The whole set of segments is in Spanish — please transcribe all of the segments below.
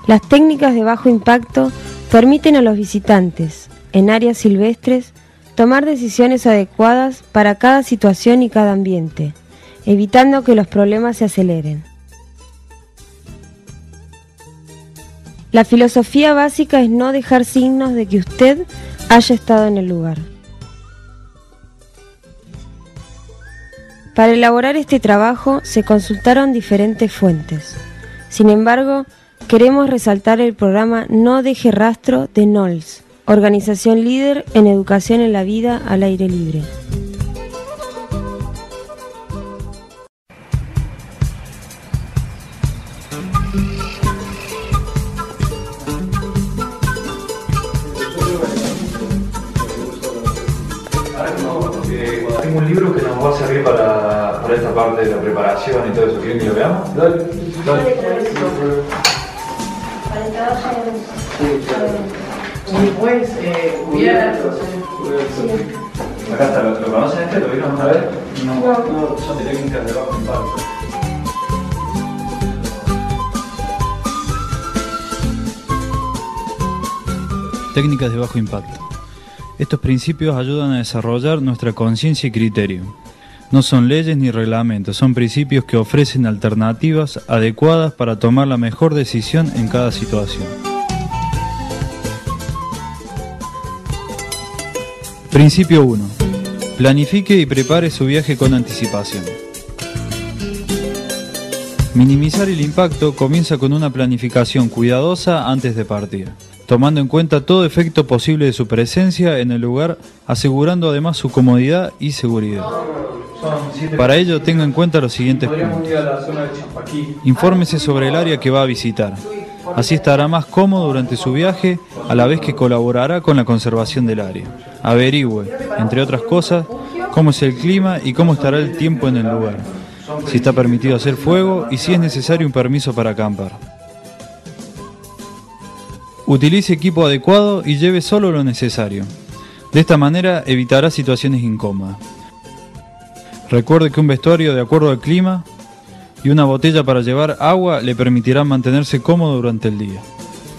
Las técnicas de bajo impacto permiten a los visitantes, en áreas silvestres, tomar decisiones adecuadas para cada situación y cada ambiente, evitando que los problemas se aceleren. La filosofía básica es no dejar signos de que usted haya estado en el lugar. Para elaborar este trabajo se consultaron diferentes fuentes. Sin embargo, queremos resaltar el programa No deje rastro de NOLS, organización líder en educación en la vida al aire libre. Tengo un libro que nos va a servir para esta parte de la preparación y todo eso. ¿Quieren que lo veamos? Dale. Acá está, ¿lo conocen este? ¿Lo vieron una vez? No, son técnicas de bajo impacto. Técnicas de bajo impacto. Estos principios ayudan a desarrollar nuestra conciencia y criterio. No son leyes ni reglamentos, son principios que ofrecen alternativas adecuadas para tomar la mejor decisión en cada situación. Principio 1. Planifique y prepare su viaje con anticipación. Minimizar el impacto comienza con una planificación cuidadosa antes de partir, tomando en cuenta todo efecto posible de su presencia en el lugar, asegurando además su comodidad y seguridad. Para ello, tenga en cuenta los siguientes puntos. Infórmese sobre el área que va a visitar. Así estará más cómodo durante su viaje, a la vez que colaborará con la conservación del área. Averigüe, entre otras cosas, cómo es el clima y cómo estará el tiempo en el lugar, si está permitido hacer fuego y si es necesario un permiso para acampar. Utilice equipo adecuado y lleve solo lo necesario. De esta manera evitará situaciones incómodas. Recuerde que un vestuario de acuerdo al clima y una botella para llevar agua le permitirán mantenerse cómodo durante el día.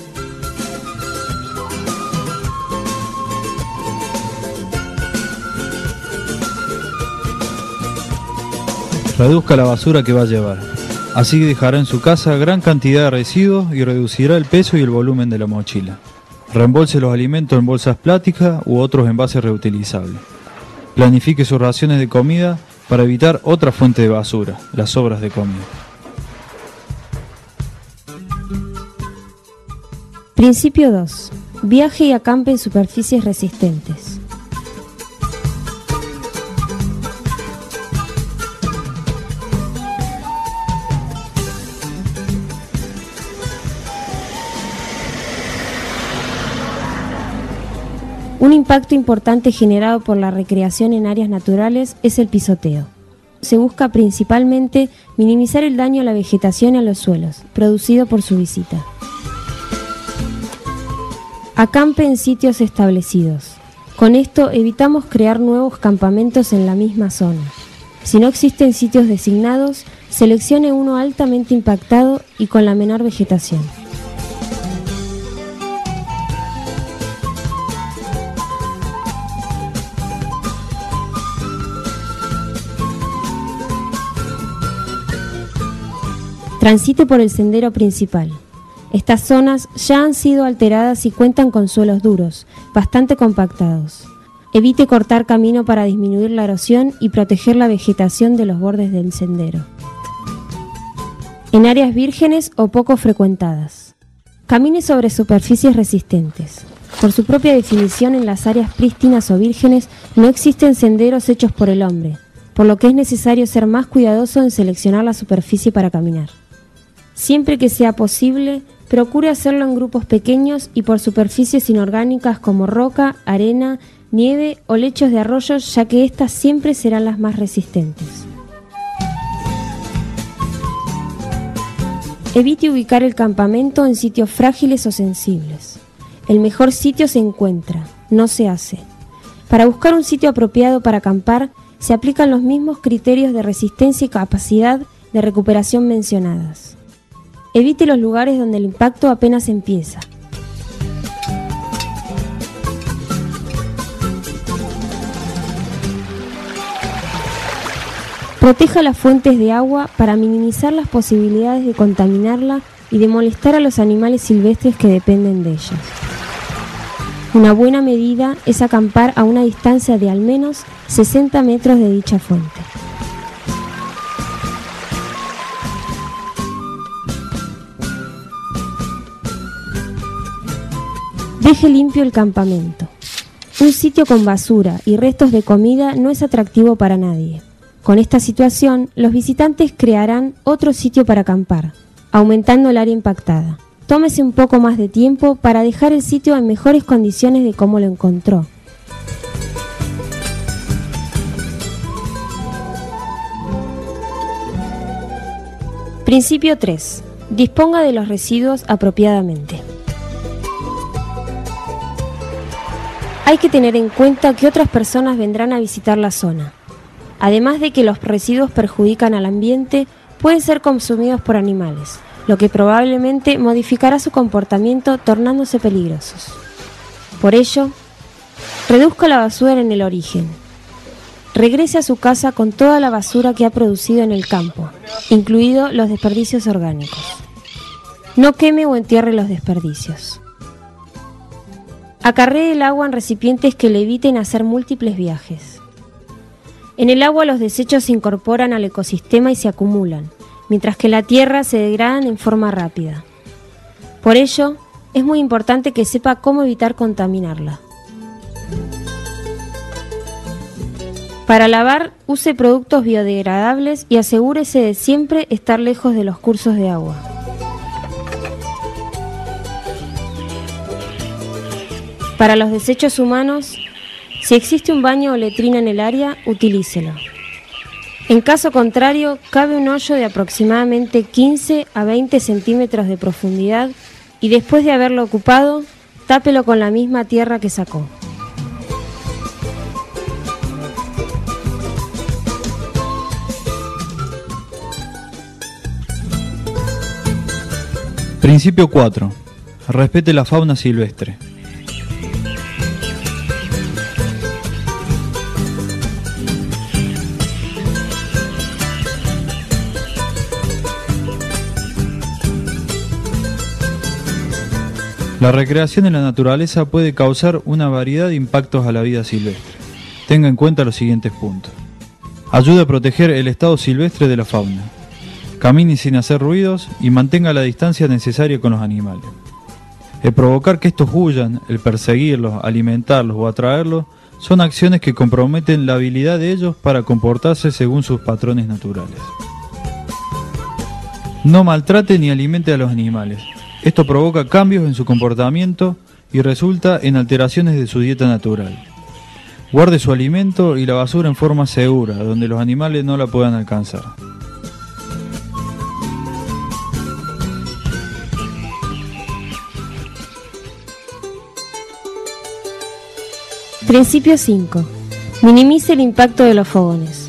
Reduzca la basura que va a llevar. Así dejará en su casa gran cantidad de residuos y reducirá el peso y el volumen de la mochila. Reembolse los alimentos en bolsas plásticas u otros envases reutilizables. Planifique sus raciones de comida para evitar otra fuente de basura, las sobras de comida. Principio 2. Viaje y acampe en superficies resistentes. Un impacto importante generado por la recreación en áreas naturales es el pisoteo. Se busca principalmente minimizar el daño a la vegetación y a los suelos, producido por su visita. Acampe en sitios establecidos. Con esto evitamos crear nuevos campamentos en la misma zona. Si no existen sitios designados, seleccione uno altamente impactado y con la menor vegetación. Transite por el sendero principal. Estas zonas ya han sido alteradas y cuentan con suelos duros, bastante compactados. Evite cortar camino para disminuir la erosión y proteger la vegetación de los bordes del sendero. En áreas vírgenes o poco frecuentadas. Camine sobre superficies resistentes. Por su propia definición, en las áreas prístinas o vírgenes no existen senderos hechos por el hombre, por lo que es necesario ser más cuidadoso en seleccionar la superficie para caminar. Siempre que sea posible, procure hacerlo en grupos pequeños y por superficies inorgánicas como roca, arena, nieve o lechos de arroyos, ya que estas siempre serán las más resistentes. Evite ubicar el campamento en sitios frágiles o sensibles. El mejor sitio se encuentra, no se hace. Para buscar un sitio apropiado para acampar, se aplican los mismos criterios de resistencia y capacidad de recuperación mencionadas. Evite los lugares donde el impacto apenas empieza. Proteja las fuentes de agua para minimizar las posibilidades de contaminarla y de molestar a los animales silvestres que dependen de ellas. Una buena medida es acampar a una distancia de al menos 60 metros de dicha fuente. Deje limpio el campamento. Un sitio con basura y restos de comida no es atractivo para nadie. Con esta situación, los visitantes crearán otro sitio para acampar, aumentando el área impactada. Tómese un poco más de tiempo para dejar el sitio en mejores condiciones de cómo lo encontró. Principio 3. Disponga de los residuos apropiadamente. Hay que tener en cuenta que otras personas vendrán a visitar la zona. Además de que los residuos perjudican al ambiente, pueden ser consumidos por animales, lo que probablemente modificará su comportamiento tornándose peligrosos. Por ello, reduzca la basura en el origen. Regrese a su casa con toda la basura que ha producido en el campo, incluidos los desperdicios orgánicos. No queme o entierre los desperdicios. Acarree el agua en recipientes que le eviten hacer múltiples viajes. En el agua los desechos se incorporan al ecosistema y se acumulan, mientras que en la tierra se degradan en forma rápida. Por ello, es muy importante que sepa cómo evitar contaminarla. Para lavar, use productos biodegradables y asegúrese de siempre estar lejos de los cursos de agua. Para los desechos humanos, si existe un baño o letrina en el área, utilícelo. En caso contrario, cabe un hoyo de aproximadamente 15 a 20 centímetros de profundidad y después de haberlo ocupado, tápelo con la misma tierra que sacó. Principio 4. Respete la fauna silvestre. La recreación en la naturaleza puede causar una variedad de impactos a la vida silvestre. Tenga en cuenta los siguientes puntos. Ayuda a proteger el estado silvestre de la fauna. Camine sin hacer ruidos y mantenga la distancia necesaria con los animales. El provocar que estos huyan, el perseguirlos, alimentarlos o atraerlos, son acciones que comprometen la habilidad de ellos para comportarse según sus patrones naturales. No maltrate ni alimente a los animales. Esto provoca cambios en su comportamiento y resulta en alteraciones de su dieta natural. Guarde su alimento y la basura en forma segura, donde los animales no la puedan alcanzar. Principio 5. Minimice el impacto de los fogones.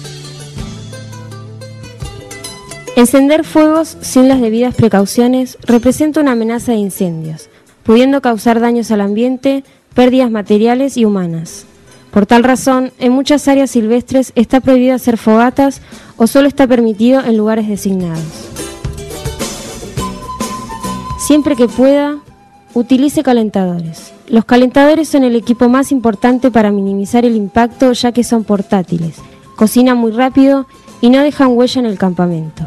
Encender fuegos sin las debidas precauciones representa una amenaza de incendios, pudiendo causar daños al ambiente, pérdidas materiales y humanas. Por tal razón, en muchas áreas silvestres está prohibido hacer fogatas o solo está permitido en lugares designados. Siempre que pueda, utilice calentadores. Los calentadores son el equipo más importante para minimizar el impacto, ya que son portátiles, cocinan muy rápido y no dejan huella en el campamento.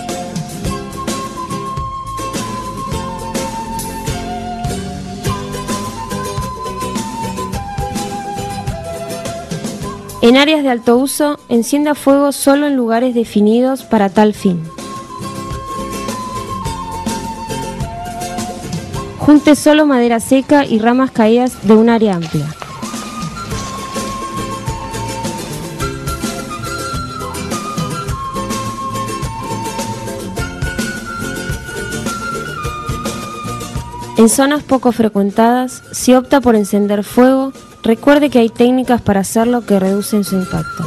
En áreas de alto uso, encienda fuego solo en lugares definidos para tal fin. Junte solo madera seca y ramas caídas de un área amplia. En zonas poco frecuentadas, si opta por encender fuego, recuerde que hay técnicas para hacerlo que reducen su impacto.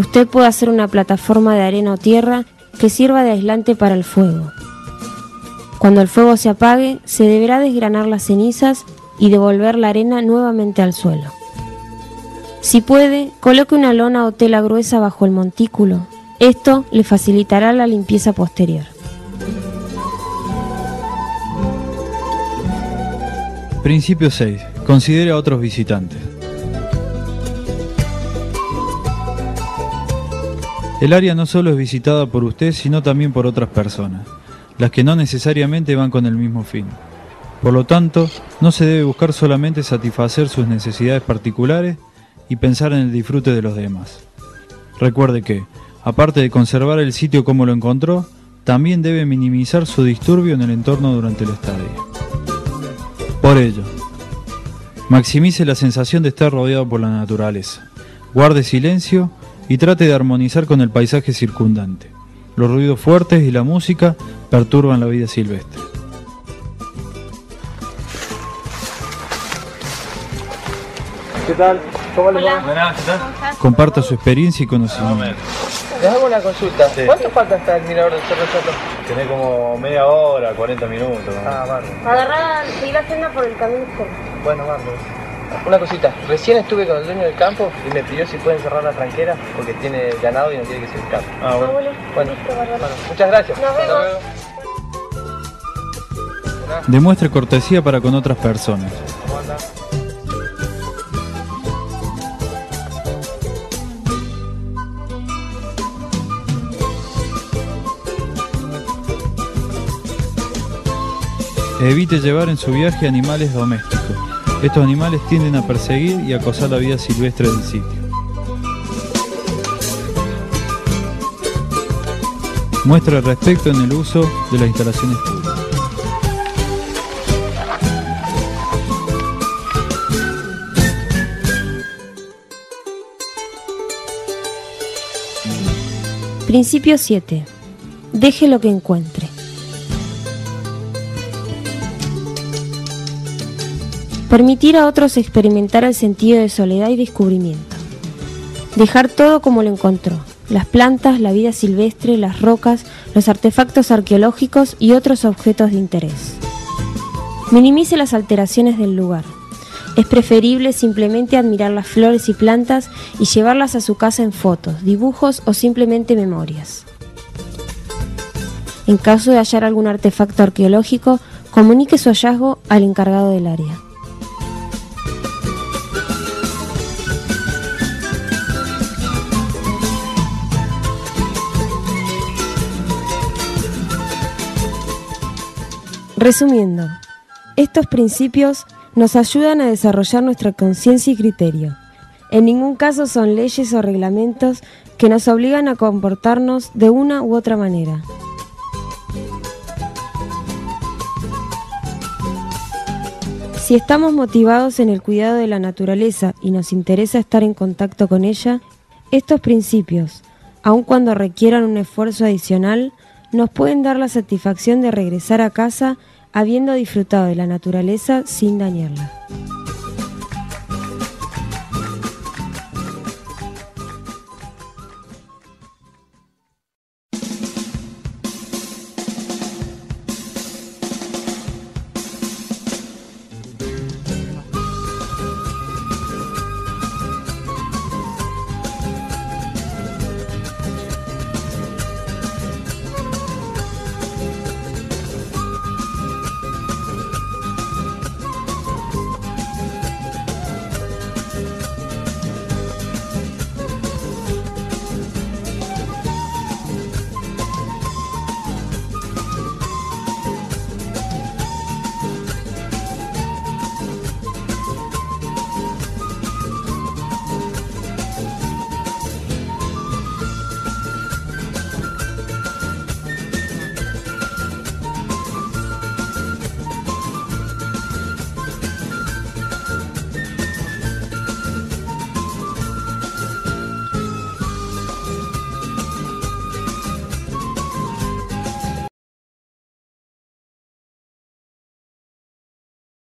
Usted puede hacer una plataforma de arena o tierra que sirva de aislante para el fuego. Cuando el fuego se apague, se deberá desgranar las cenizas y devolver la arena nuevamente al suelo. Si puede, coloque una lona o tela gruesa bajo el montículo. Esto le facilitará la limpieza posterior. Principio 6. Considere a otros visitantes. El área no solo es visitada por usted, sino también por otras personas, las que no necesariamente van con el mismo fin. Por lo tanto, no se debe buscar solamente satisfacer sus necesidades particulares y pensar en el disfrute de los demás. Recuerde que, aparte de conservar el sitio como lo encontró, también debe minimizar su disturbio en el entorno durante el estadio. Por ello, maximice la sensación de estar rodeado por la naturaleza, guarde silencio y trate de armonizar con el paisaje circundante. Los ruidos fuertes y la música perturban la vida silvestre. ¿Qué tal? ¿Cómo les va? Buenas, ¿qué tal? Comparta su experiencia y conocimiento. Les hago una consulta. Sí. ¿Cuánto falta hasta el mirador del Cerro Chato? Tenés como media hora, 40 minutos. Ah, bárbaro. Agarrá, seguir la senda por el camino izquierdo. Bueno, bárbaro. Una cosita. Recién estuve con el dueño del campo y me pidió si pueden cerrar la tranquera porque tiene ganado y no tiene que ser campo. Ah, bueno. Bueno, muchas gracias. Nos Hasta vemos. luego. Demuestre cortesía para con otras personas. ¿Cómo anda? Evite llevar en su viaje animales domésticos. Estos animales tienden a perseguir y acosar la vida silvestre del sitio. Muestre respeto en el uso de las instalaciones públicas. Principio 7. Deje lo que encuentre. Permitir a otros experimentar el sentido de soledad y descubrimiento. Dejar todo como lo encontró. Las plantas, la vida silvestre, las rocas, los artefactos arqueológicos y otros objetos de interés. Minimice las alteraciones del lugar. Es preferible simplemente admirar las flores y plantas y llevarlas a su casa en fotos, dibujos o simplemente memorias. En caso de hallar algún artefacto arqueológico, comunique su hallazgo al encargado del área. Resumiendo, estos principios nos ayudan a desarrollar nuestra conciencia y criterio. En ningún caso son leyes o reglamentos que nos obligan a comportarnos de una u otra manera. Si estamos motivados en el cuidado de la naturaleza y nos interesa estar en contacto con ella, estos principios, aun cuando requieran un esfuerzo adicional, nos pueden dar la satisfacción de regresar a casa habiendo disfrutado de la naturaleza sin dañarla.